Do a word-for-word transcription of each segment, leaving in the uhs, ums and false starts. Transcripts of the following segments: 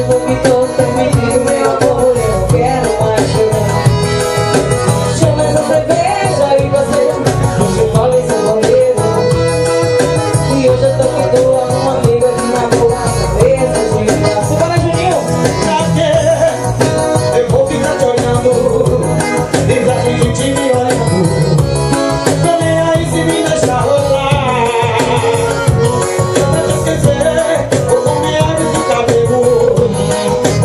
vomitou, tá pedindo meu amor, eu não quero mais chorar. Chama essa cerveja e você deixa o mole sem banheiro. E hoje eu tô com dor, uma amiga que namorou a cabeça de graça. Bora, Juninho! Pra quê? Eu vou ficar te olhando, e pra que a gente me olhando. Tô nem aí se me deixar rolar. Eu tento esquecer, vou comer água e ficar bebo.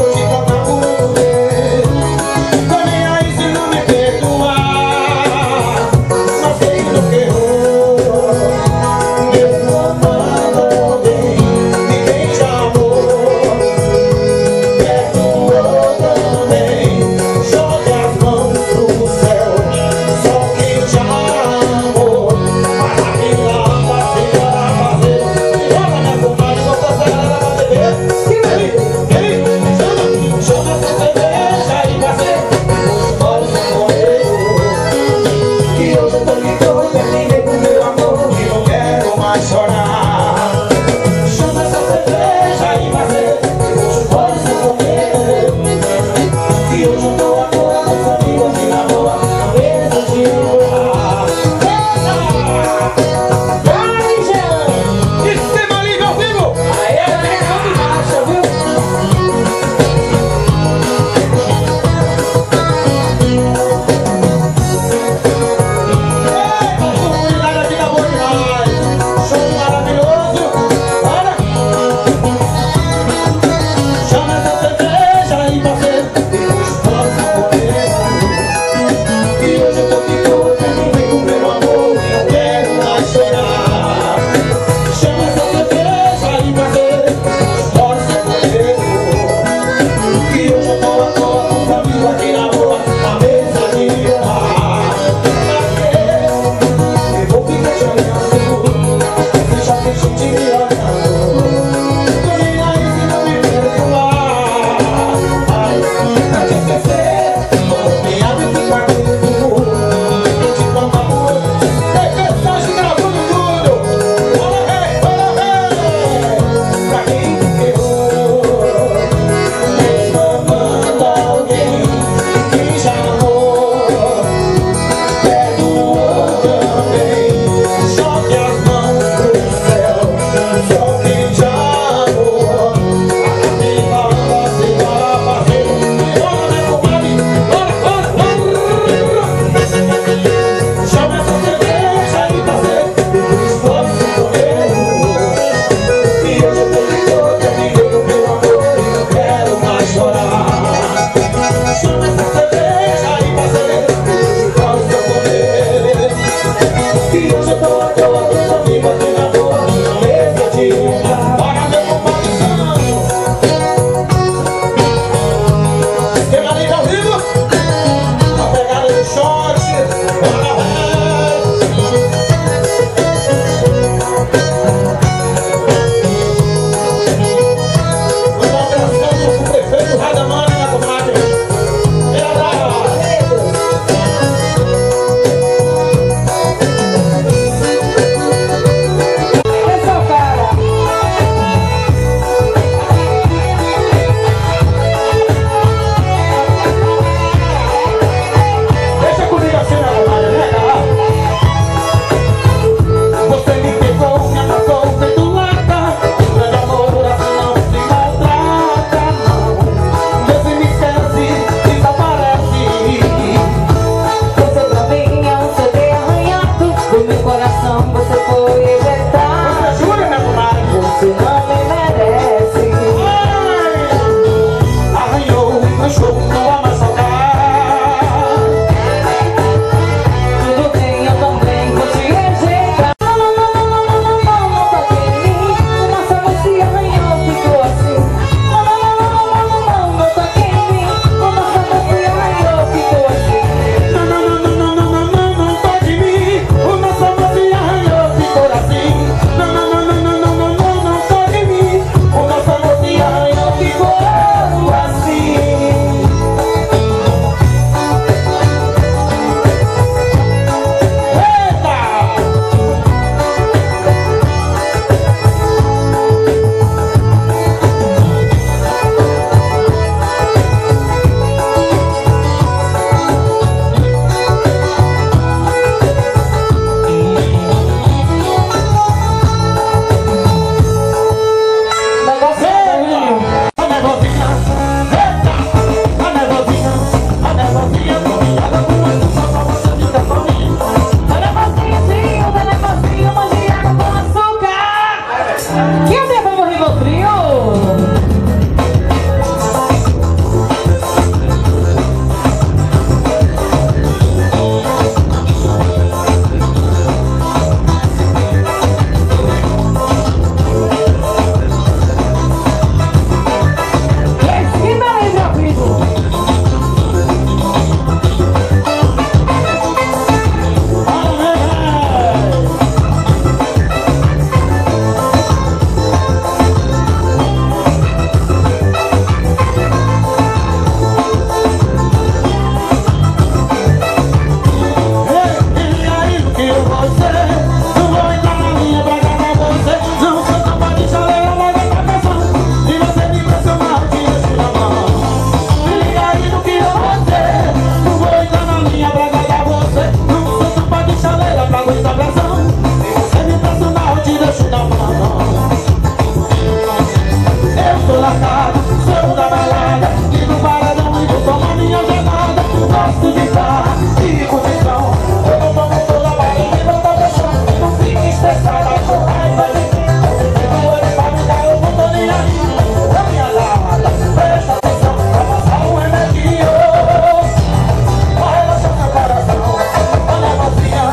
lado, sou da balada, e no paredão e vou tomar minha gelada. Gosto de farra e condição, eu não tomo toda a barra e levanta do chão. Não fique estressada com raiva de mim, eu olho pra me dar, eu não tô nem aí. Na minha lada, presta atenção, pra passar um remedinho, pra relaxar meu coração. Olha a mocinha,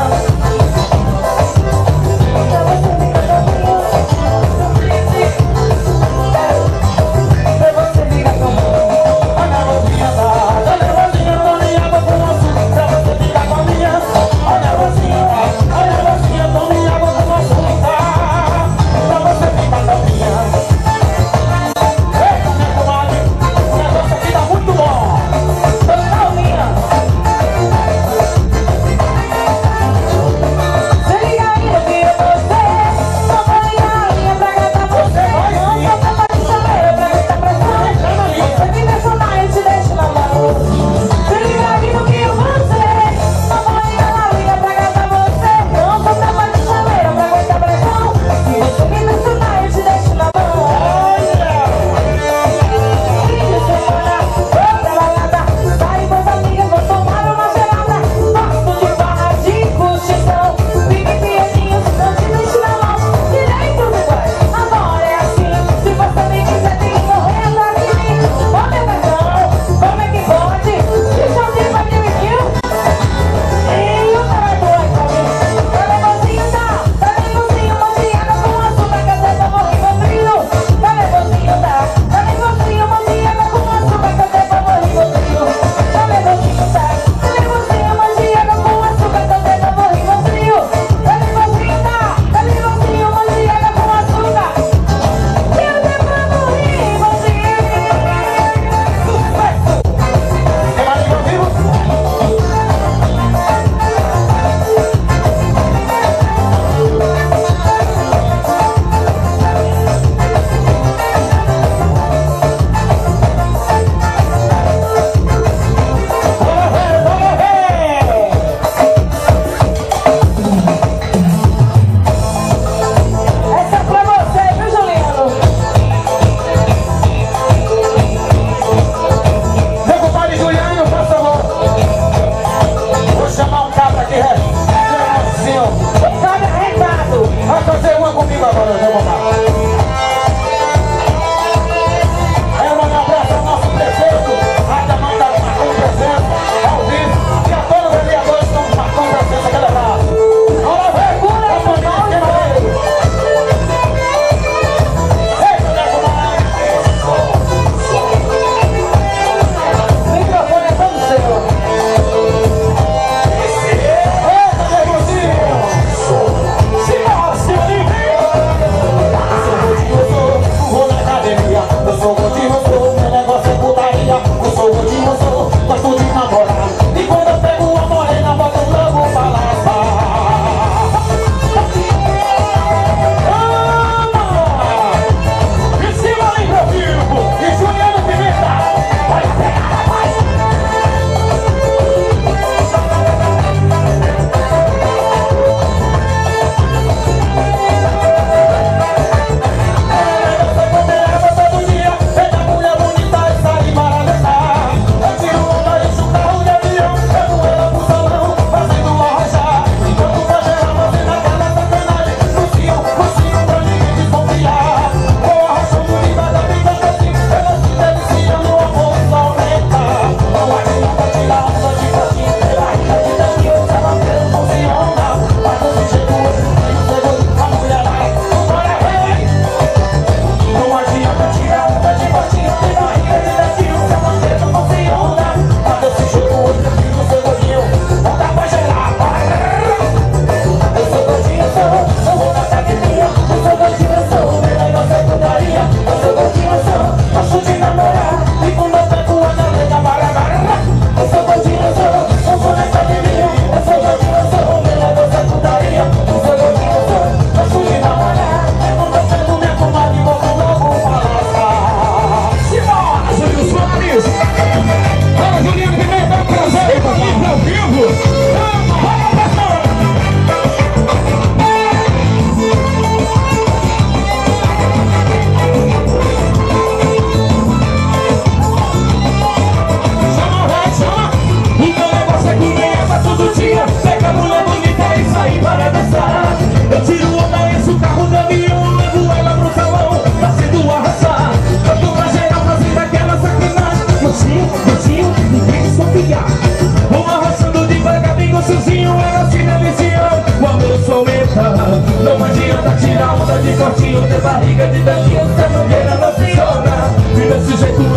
Pra você ligar comigo,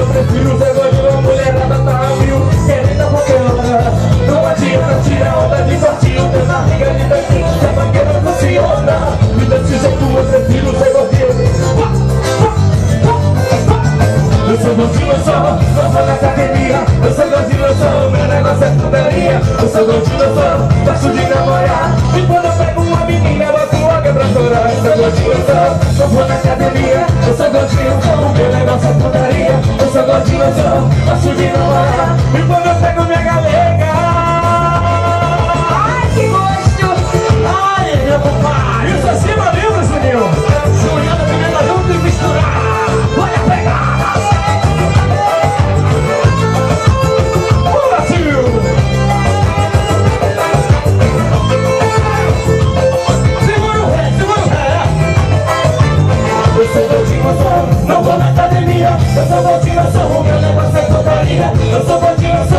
prefiro ser gordinho, a mulherada tá a mil, querendo a qualquer hora. Não adianta tirar onda de cortinho, teu barriga de tanquinho, que a banqueira funciona. E desse jeito eu prefiro ser gordinho. Eu sou gordinho, eu sou, eu sou na academia. Eu sou gordinho, eu sou, meu negócio é putaria. Eu sou gordinho, eu sou, gosto de namorar. E quando eu pego uma menina, eu boto logo pra chorar. Eu sou gordinho, eu sou, eu vou na academia. Eu sou gordinho, eu sou, meu negócio é putaria. Eu sou gordinho, eu sou, gosto de namorar. E quando eu pego minha galega, ai que gosto! Ai, meu papai! Isso assim, meu livro, Juninho! Juliana, menina, junto e misturar! Olha a pegada! Não vou na academia, eu sou gordinho, eu sou o meu negócio é putaria. Eu sou gordinho, eu sou